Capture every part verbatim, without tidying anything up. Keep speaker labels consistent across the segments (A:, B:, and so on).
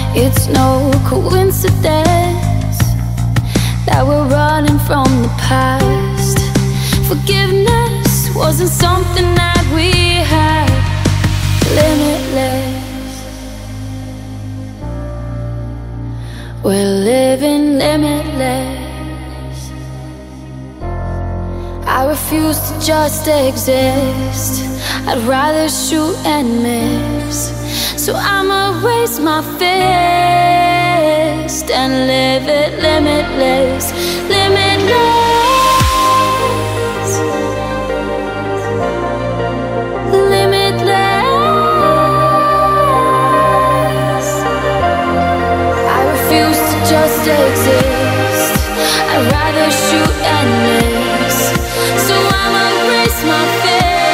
A: It's no coincidence that we're running from the past. Forgiveness wasn't something that we had. Limitless, we're living limitless. I refuse to just exist. I'd rather shoot and miss. So I'ma raise my fist and live it limitless, limitless, limitless. I refuse to just exist. I'd rather shoot and miss. So I'ma raise my fist.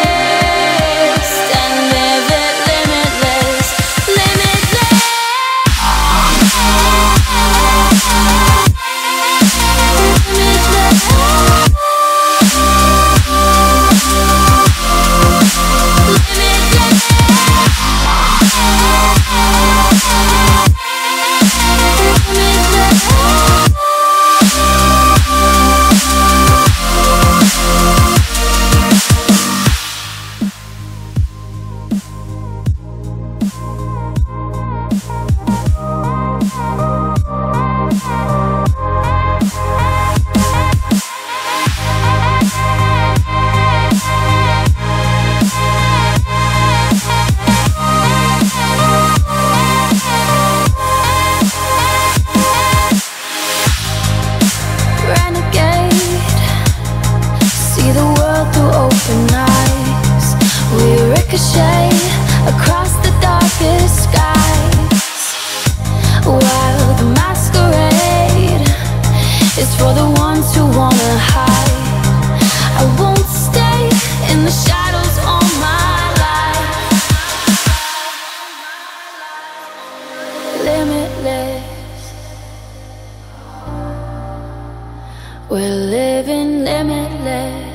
A: Open eyes, we ricochet across the darkest skies. While the masquerade is for the ones who wanna hide, I won't stay in the shadows all my life. Limitless, we're living limitless.